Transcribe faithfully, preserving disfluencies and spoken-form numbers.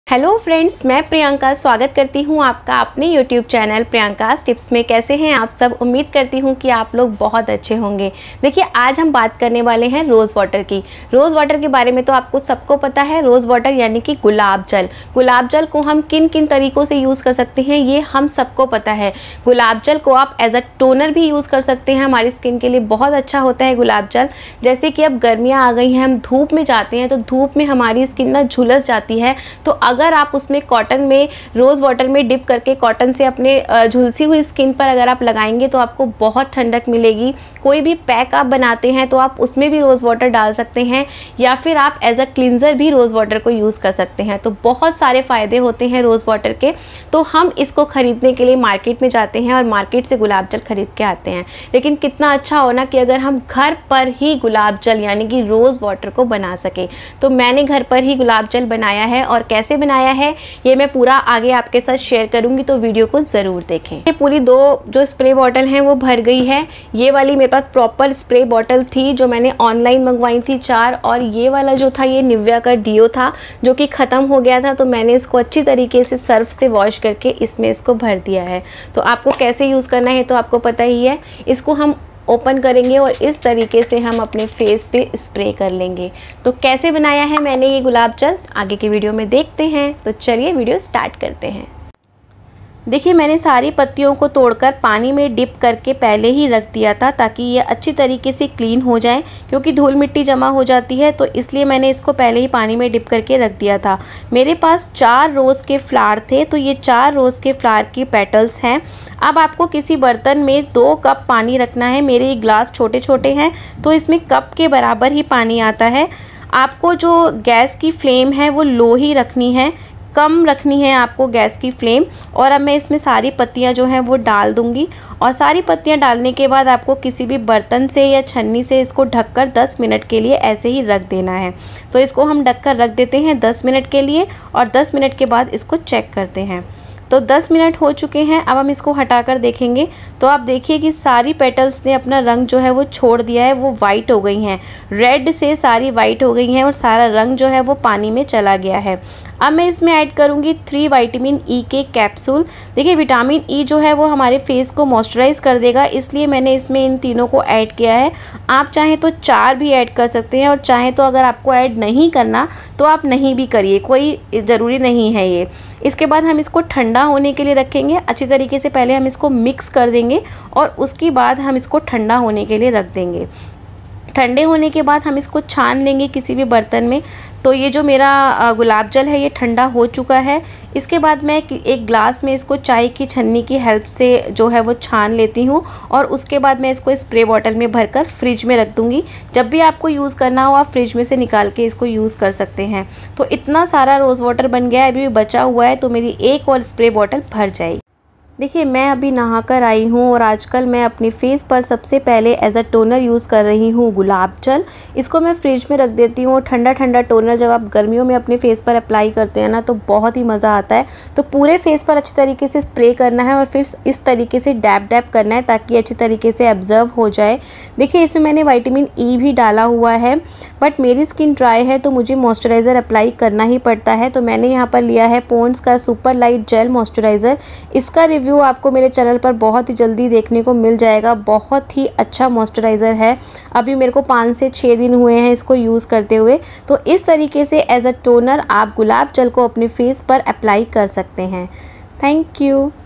Hello friends, मैं प्रियंका स्वागत करती हूँ आपका अपने यूट्यूब चैनल प्रियंकास टिप्स में। कैसे हैं आप सब? उम्मीद करती हूँ कि आप लोग बहुत अच्छे होंगे। देखिए, आज हम बात करने वाले हैं रोज़ वाटर की। रोज़ वाटर के बारे में तो आपको सबको पता है। रोज़ वाटर यानी कि गुलाब जल। गुलाब जल को हम किन किन तरीक़ों से यूज़ कर सकते हैं ये हम सबको पता है। गुलाब जल को आप एज अ टोनर भी यूज़ कर सकते हैं। हमारी स्किन के लिए बहुत अच्छा होता है गुलाब जल। जैसे कि अब गर्मियाँ आ गई हैं, हम धूप में जाते हैं तो धूप में हमारी स्किन ना झुलस जाती है। तो अगर आप उसमें कॉटन में रोज़ वाटर में डिप करके कॉटन से अपने झुलसी हुई स्किन पर अगर आप लगाएंगे तो आपको बहुत ठंडक मिलेगी। कोई भी पैक आप बनाते हैं तो आप उसमें भी रोज़ वाटर डाल सकते हैं, या फिर आप एज अ क्लिनज़र भी रोज़ वाटर को यूज़ कर सकते हैं। तो बहुत सारे फ़ायदे होते हैं रोज़ वाटर के। तो हम इसको ख़रीदने के लिए मार्केट में जाते हैं और मार्केट से गुलाब जल ख़रीद के आते हैं। लेकिन कितना अच्छा हो ना कि अगर हम घर पर ही गुलाब जल यानी कि रोज़ वाटर को बना सके। तो मैंने घर पर ही गुलाब जल बनाया है, और कैसे बनाया है ये मैं पूरा आगे आपके साथ शेयर करूंगी, तो वीडियो को ज़रूर देखें। ये पूरी दो जो स्प्रे बॉटल हैं वो भर गई है। ये वाली मेरे पास प्रॉपर स्प्रे बॉटल थी जो मैंने ऑनलाइन मंगवाई थी चार, और ये वाला जो था ये निविया का डीओ था जो कि ख़त्म हो गया था। तो मैंने इसको अच्छी तरीके से सर्फ से वॉश करके इसमें इसको भर दिया है। तो आपको कैसे यूज़ करना है तो आपको पता ही है। इसको हम ओपन करेंगे और इस तरीके से हम अपने फेस पे स्प्रे कर लेंगे। तो कैसे बनाया है मैंने ये गुलाब जल आगे की वीडियो में देखते हैं। तो चलिए वीडियो स्टार्ट करते हैं। देखिए, मैंने सारी पत्तियों को तोड़कर पानी में डिप करके पहले ही रख दिया था ताकि ये अच्छी तरीके से क्लीन हो जाए, क्योंकि धूल मिट्टी जमा हो जाती है। तो इसलिए मैंने इसको पहले ही पानी में डिप करके रख दिया था। मेरे पास चार रोज़ के फ्लावर थे, तो ये चार रोज़ के फ्लावर की पेटल्स हैं। अब आपको किसी बर्तन में दो कप पानी रखना है। मेरे ग्लास छोटे छोटे हैं तो इसमें कप के बराबर ही पानी आता है। आपको जो गैस की फ्लेम है वो लो ही रखनी है, कम रखनी है आपको गैस की फ्लेम। और अब मैं इसमें सारी पत्तियां जो हैं वो डाल दूंगी, और सारी पत्तियां डालने के बाद आपको किसी भी बर्तन से या छन्नी से इसको ढककर दस मिनट के लिए ऐसे ही रख देना है। तो इसको हम ढककर रख देते हैं दस मिनट के लिए, और दस मिनट के बाद इसको चेक करते हैं। तो दस मिनट हो चुके हैं। अब हम इसको हटाकर देखेंगे तो आप देखिए कि सारी पेटल्स ने अपना रंग जो है वो छोड़ दिया है, वो वाइट हो गई हैं। रेड से सारी वाइट हो गई हैं और सारा रंग जो है वो पानी में चला गया है। अब मैं इसमें ऐड करूँगी थ्री विटामिन ई के कैप्सूल। देखिए, विटामिन ई जो है वो हमारे फेस को मॉइस्चराइज़ कर देगा, इसलिए मैंने इसमें इन तीनों को ऐड किया है। आप चाहें तो चार भी ऐड कर सकते हैं, और चाहें तो अगर आपको ऐड नहीं करना तो आप नहीं भी करिए, कोई ज़रूरी नहीं है ये। इसके बाद हम इसको ठंडा होने के लिए रखेंगे अच्छी तरीके से। पहले हम इसको मिक्स कर देंगे और उसके बाद हम इसको ठंडा होने के लिए रख देंगे। ठंडे होने के बाद हम इसको छान लेंगे किसी भी बर्तन में। तो ये जो मेरा गुलाब जल है ये ठंडा हो चुका है। इसके बाद मैं एक ग्लास में इसको चाय की छन्नी की हेल्प से जो है वो छान लेती हूँ, और उसके बाद मैं इसको स्प्रे बॉटल में भरकर फ्रिज में रख दूँगी। जब भी आपको यूज़ करना हो आप फ्रिज में से निकाल के इसको यूज़ कर सकते हैं। तो इतना सारा रोज़ वाटर बन गया है, अभी भी बचा हुआ है, तो मेरी एक और स्प्रे बॉटल भर जाएगी। देखिए, मैं अभी नहाकर आई हूँ, और आजकल मैं अपने फेस पर सबसे पहले एज अ टोनर यूज़ कर रही हूँ गुलाब जल। इसको मैं फ्रिज में रख देती हूँ। ठंडा ठंडा टोनर जब आप गर्मियों में अपने फेस पर अप्लाई करते हैं ना तो बहुत ही मज़ा आता है। तो पूरे फेस पर अच्छी तरीके से स्प्रे करना है, और फिर इस तरीके से डैब डैब करना है ताकि अच्छी तरीके से एब्जर्व हो जाए। देखिए, इसमें मैंने विटामिन ई भी डाला हुआ है, बट मेरी स्किन ड्राई है तो मुझे मॉइस्चराइज़र अप्लाई करना ही पड़ता है। तो मैंने यहाँ पर लिया है पॉन्ड्स का सुपर लाइट जेल मॉइस्चराइज़र। इसका रिव्यू आपको मेरे चैनल पर बहुत ही जल्दी देखने को मिल जाएगा। बहुत ही अच्छा मॉइस्चराइज़र है। अभी मेरे को पाँच से छः दिन हुए हैं इसको यूज़ करते हुए। तो इस तरीके से एज अ टोनर आप गुलाब जल को अपने फेस पर अप्लाई कर सकते हैं। Thank you.